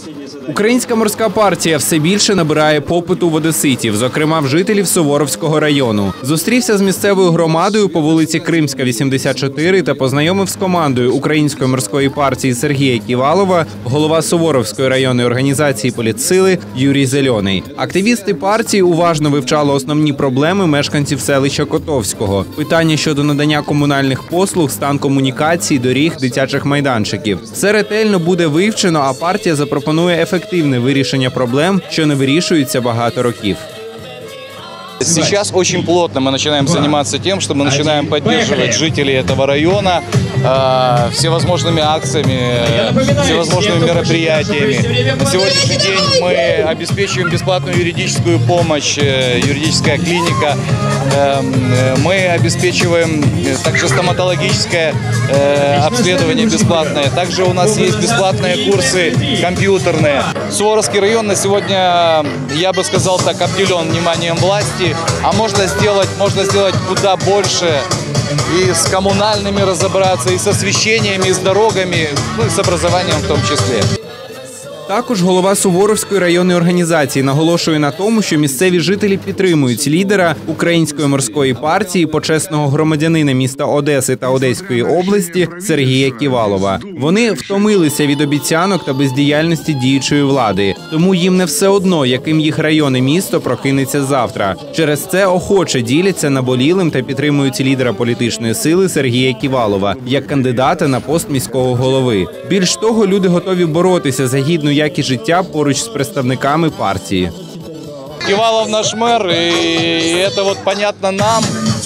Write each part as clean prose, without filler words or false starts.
Українська морська партія все більше набирає попиту в одеситів, зокрема в жителів Суворовського району. Зустрівся з місцевою громадою по вулиці Кримська, 84 та познайомив з командою Української морської партії Сергія Ківалова голова Суворовської районної організації політсили Юрій Зелений. Активісти партії уважно вивчали основні проблеми мешканців селища Котовського. Питання щодо надання комунальних послуг, стан комунікацій, доріг, дитячих майданчиків. Все ретельно буде вивчено, а партія запропонує ефективне вирішення проблем, що не вирішуються багато років. Сейчас очень плотно мы начинаем заниматься тем, что мы начинаем поддерживать жителей этого района всевозможными акциями, всевозможными мероприятиями. На сегодняшний день мы обеспечиваем бесплатную юридическую помощь, юридическая клиника. Мы обеспечиваем также стоматологическое обследование бесплатное. Также у нас есть бесплатные курсы компьютерные. Суворовский район на сегодня, я бы сказал так, обделен вниманием власти. А можно сделать куда больше, и с коммунальными разобраться, и с освещениями, и с дорогами, ну и с образованием в том числе. Також голова Суворовської районної організації наголошує на тому, що місцеві жителі підтримують лідера Української морської партії, почесного громадянина міста Одеси та Одеської області Сергія Ківалова. Вони втомилися від обіцянок та бездіяльності діючої влади, тому їм не все одно, яким їх район і місто прокинеться завтра. Через це охоче діляться наболілим та підтримують лідера політичної сили Сергія Ківалова як кандидата на пост міського голови. Більш того, люди готові боротися за гідну якість життя поруч з представниками партії. Ківалов наш мэр, и это вот понятно нам,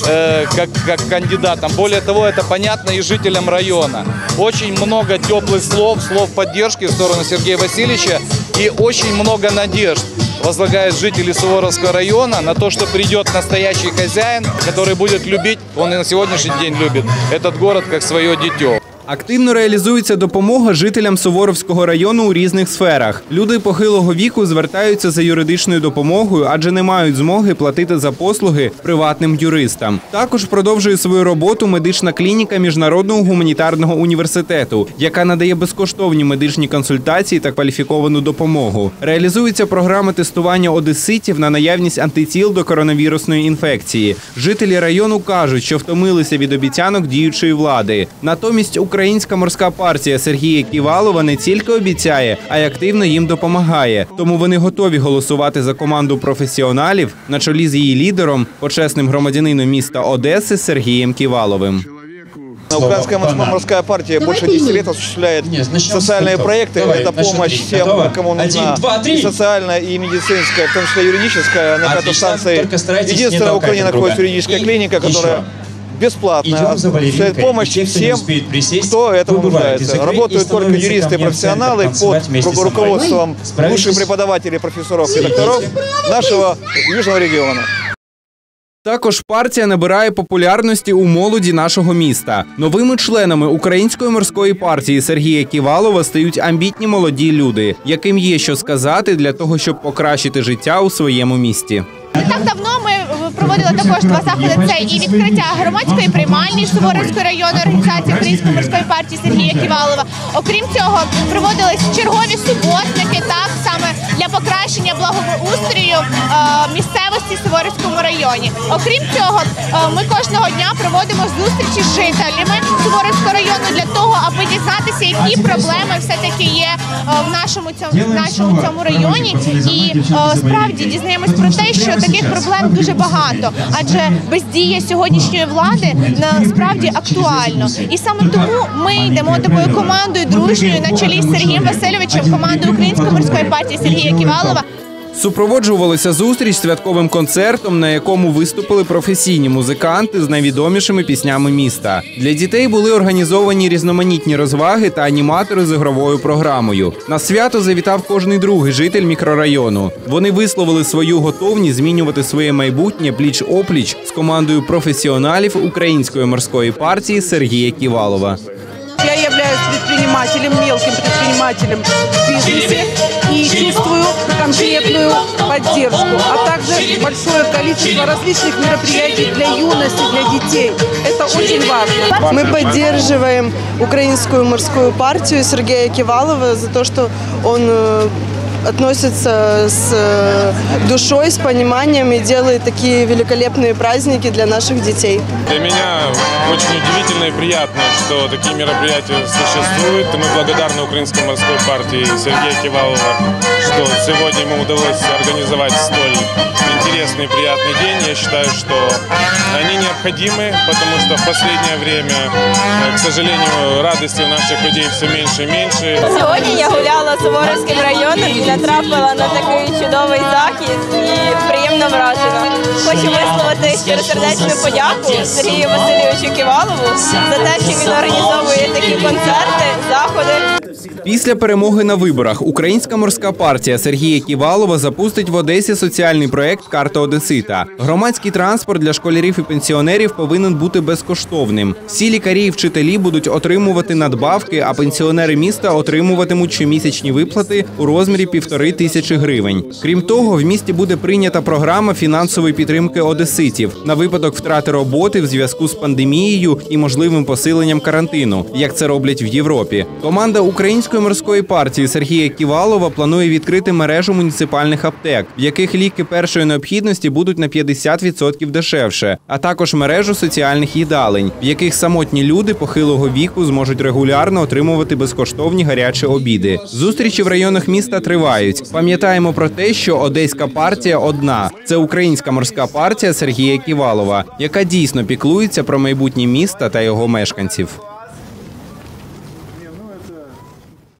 как кандидатам. Более того, это понятно и жителям района. Очень много теплых слов поддержки в сторону Сергея Васильевича и очень много надежд возлагают жители Суворовского района на то, что придет настоящий хозяин, который будет любить, он и на сегодняшний день любит, этот город как свое дитё. Активно реалізується допомога жителям Суворовського району у різних сферах. Люди похилого віку звертаються за юридичною допомогою, адже не мають змоги платити за послуги приватним юристам. Також продовжує свою роботу медична клініка Міжнародного гуманітарного університету, яка надає безкоштовні медичні консультації та кваліфіковану допомогу. Реалізується програма тестування одеситів на наявність антитіл до коронавірусної інфекції. Жителі району кажуть, що втомилися від обіцянок діючої влади. Натомість Українська морська партія Сергія Ківалова не тільки обіцяє, а й активно їм допомагає. Тому вони готові голосувати за команду професіоналів на чолі з її лідером, почесним громадянином міста Одеси Сергієм Ківаловим. Украинская морская партия больше 10 лет осуществляет социальные проекты. Это помощь всем, кому нужна и социальная, и медицинская, в том числе юридическая. На пятой станции единственная в Украине находится юридическая клиника, которая бесплатно осуществляет помощь всем, кто этому нуждается. Работают только юристы и профессионалы под руководством лучших преподавателей, профессоров и докторов нашего южного региона. Також партія набирає популярності у молоді нашого міста. Новими членами Української морської партії Сергія Ківалова стають амбітні молоді люди, яким є що сказати для того, щоб покращити життя у своєму місті. Не так давно ми проводили також два заходи. Це і відкриття громадської приймальні Суворовської районної організації Української морської партії Сергія Ківалова. Окрім цього, проводились чергові суботники, так саме для покращення благоустрою місцевості в Суворовському районі. Окрім цього, ми кожного дня проводимо зустрічі з жителями Суворовського району для того, аби дізнатися, які проблеми все-таки є в нашому цьому районі. І справді дізнаємось про те, що таких проблем дуже багато, адже бездія сьогоднішньої влади насправді актуально. І саме тому ми йдемо такою командою дружньою на чолі з Сергієм Васильовичем, командою Української морської партії Сергія Ківалова. Супроводжувалася зустріч святковим концертом, на якому виступили професійні музиканти з найвідомішими піснями міста. Для дітей були організовані різноманітні розваги та аніматори з ігровою програмою. На свято завітав кожний другий житель мікрорайону. Вони висловили свою готовність змінювати своє майбутнє пліч-опліч з командою професіоналів Української морської партії Сергія Ківалова. Я являюсь предпринимателем, мелким предпринимателем в бизнесе. и чувствую конкретную поддержку, а также большое количество различных мероприятий для юности, для детей. Это очень важно. Мы поддерживаем Украинскую морскую партию Сергея Кивалова за то, что он относится с душой, с пониманием и делает такие великолепные праздники для наших детей. Для меня очень удивительно и приятно, что такие мероприятия существуют. И мы благодарны Украинской морской партии Сергея Кивалова, что сегодня ему удалось организовать столь интересный и приятный день. Я считаю, что они необходимы, потому что в последнее время, к сожалению, радости у наших людей все меньше и меньше. Сьогодні я гуляла Суворовським районом і натрапила на такий чудовий захід і приємно вражена. Хочу висловити щиросердечну подяку Сергію Васильовичу Ківалову за те, що він організовує такі концерти, заходи. Після перемоги на виборах Українська морська партія Сергія Ківалова запустить в Одесі соціальний проєкт «Карта Одесита». Громадський транспорт для школярів і пенсіонерів повинен бути безкоштовним. Всі лікарі і вчителі будуть отримувати надбавки, а пенсіонери міста отримуватимуть щомісячні виплати у розмірі 1500 гривень. Крім того, в місті буде прийнята програма фінансової підтримки одеситів на випадок втрати роботи в зв'язку з пандемією і можливим посиленням карантину, як це роблять в Європі. Команда Української морської партії Сергія Ківалова планує відкрити мережу муніципальних аптек, в яких ліки першої необхідності будуть на 50% дешевше, а також мережу соціальних їдалень, в яких самотні люди похилого віку зможуть регулярно отримувати безкоштовні гарячі обіди. Зустрічі в районах міста тривають. Пам'ятаємо про те, що Одеська партія одна – це Українська морська партія Сергія Ківалова, яка дійсно піклується про майбутнє міста та його мешканців.